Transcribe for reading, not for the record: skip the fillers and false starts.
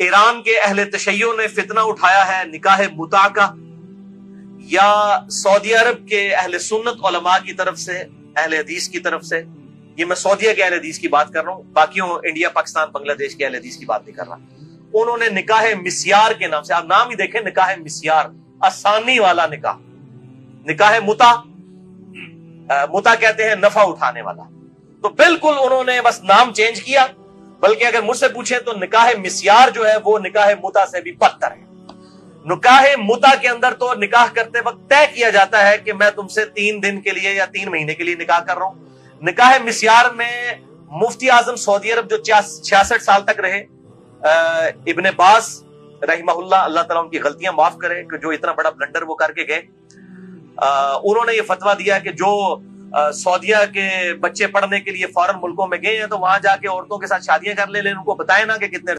Iran के अहले तशय्यो ने फितना उठाया है निकाह मुता का, या सऊदी अरब के अहले सुन्नत उलमा की तरफ से, अहले हदीस की तरफ से। ये मैं सऊदीया के अहले हदीस की बात कर रहा हूं, बाकियों इंडिया, पाकिस्तान, बांग्लादेश के अहले हदीस की बात नहीं कर रहा। उन्होंने निकाह मिस्यार के नाम से, आप नाम ही देखें, निकाह मिस्यार, आसानी वाला निकाह। निकाह मुता, मुता कहते हैं नफा उठाने वाला। तो बिल्कुल उन्होंने बस नाम चेंज किया, बल्कि अगर मुझसे पूछे तो निकाह मिस्यार जो है वो निकाह मुता से भी बदतर है। निकाह मुता के अंदर तो निकाह करते वक्त तय किया जाता है कि मैं तुमसे 3 दिन के लिए या 3 महीने के लिए निकाह कर रहा हूं। निकाह मिस्यार में मुफ्ती आजम सऊदी अरब जो 66 साल तक रहे, इब्ने बास रहिमहुल्लाह, अल्लाह ताला उनकी गलतियां माफ करे कि जो इतना बड़ा ब्लंडर वो करके गए, उन्होंने ये फतवा दिया कि जो सऊदिया के बच्चे पढ़ने के लिए फॉरेन मुल्कों में गए हैं तो वहां जाके औरतों के साथ शादियां कर ले, उनको बताए ना कि कितने